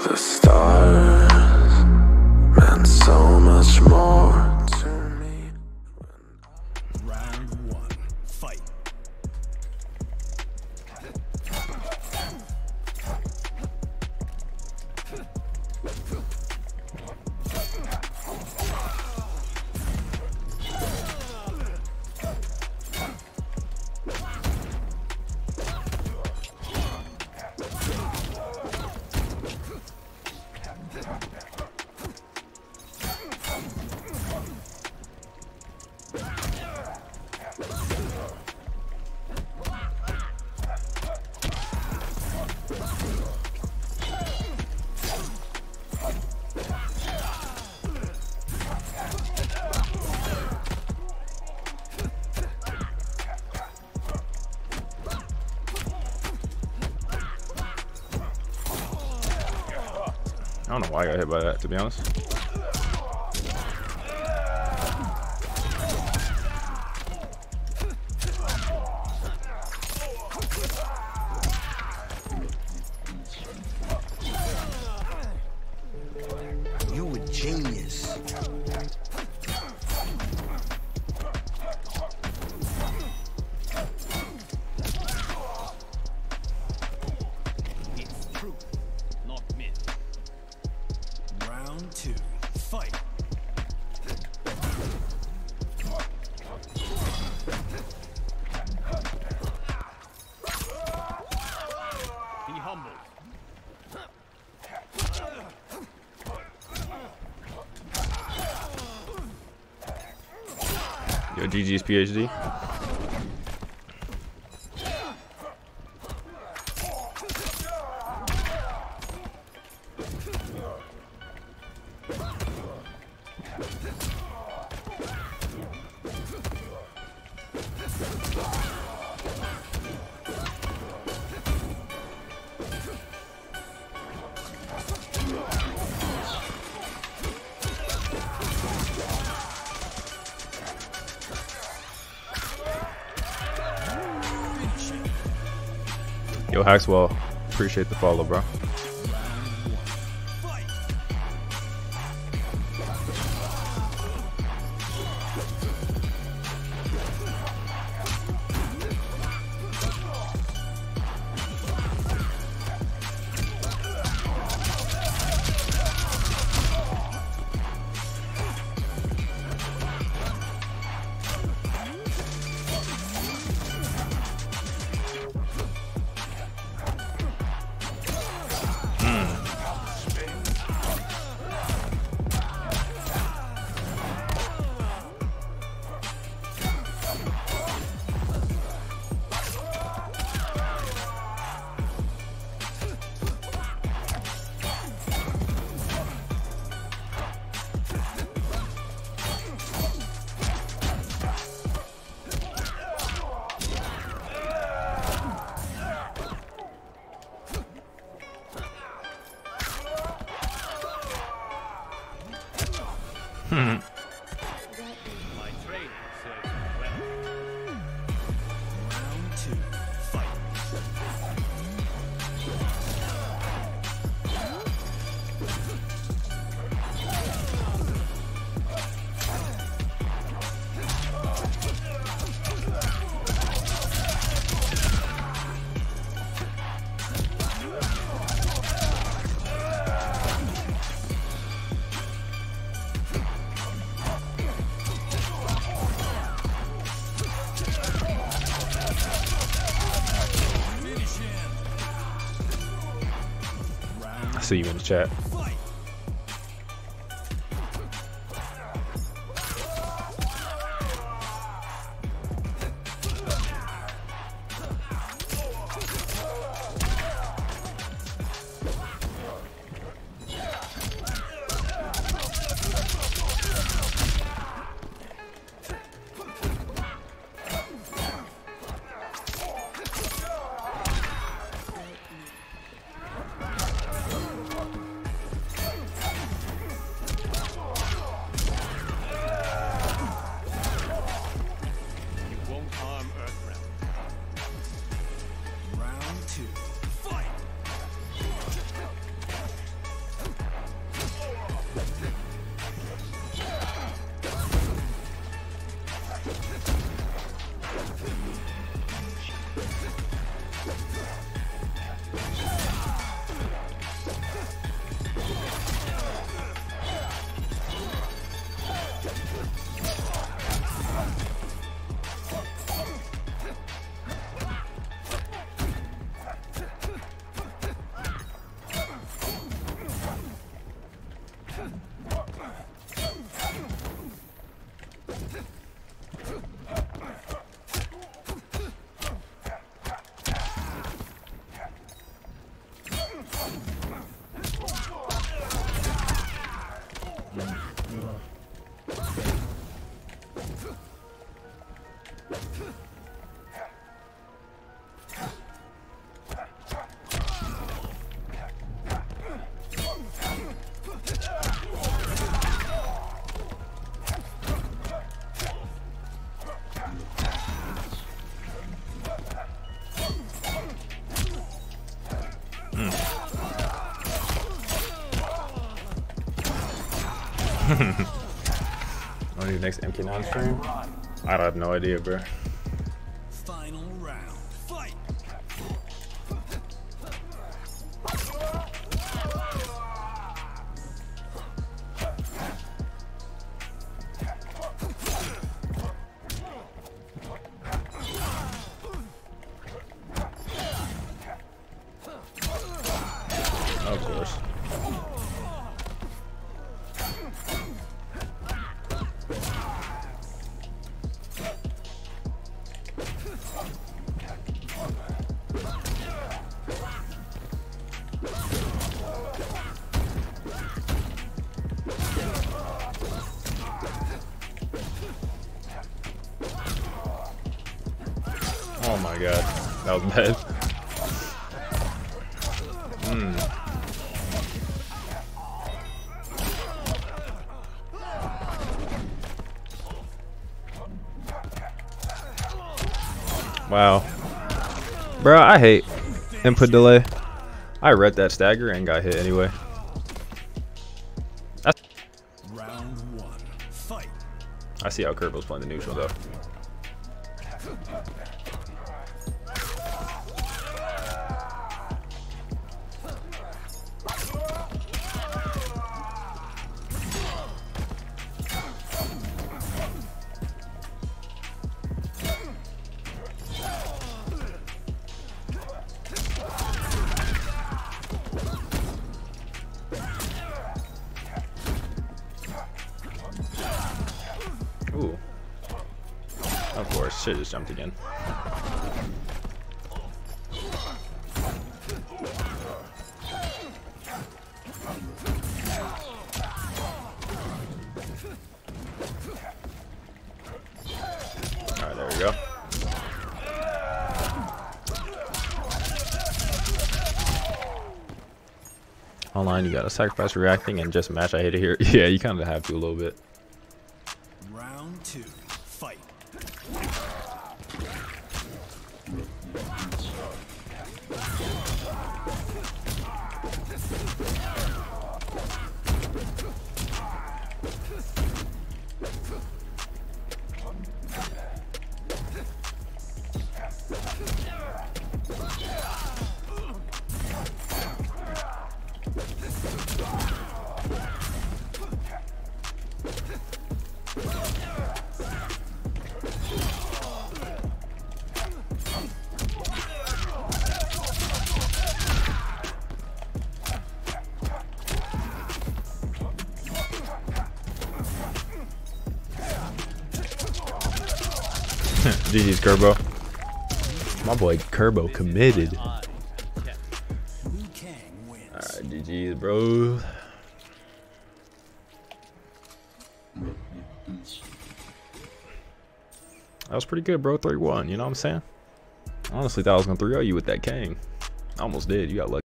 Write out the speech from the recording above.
The stars meant so much more to me. Round one, fight. I don't know why I got hit by that, to be honest. You a genius. It's truth, not myth. Round two, fight. Be humble. Yo, GG's PhD. Yo, Haxwell, appreciate the follow, bro. My training serves me well. Round two, fight. I see you in the chat. On your next MK9 stream? I have no idea, bro. Final round. Fight. Of course. Oh my god, that was bad. Wow. Bro, I hate input delay. I read that stagger and got hit anyway. Round one. Fight. I see how Kerbo's playing the neutral though. Ooh. Of course, shit just jumped again. Alright, there we go. Online, you gotta sacrifice reacting and just match. I hate it here. Yeah, you kind of have to a little bit. Round two. Fight. GG's Kerbo. My boy Kerbo committed. Liu Kang wins. Alright, GG's, bro. That was pretty good, bro. 3-1, you know what I'm saying? Honestly, thought I was gonna 3-0 you with that Kang. I almost did. You got lucky.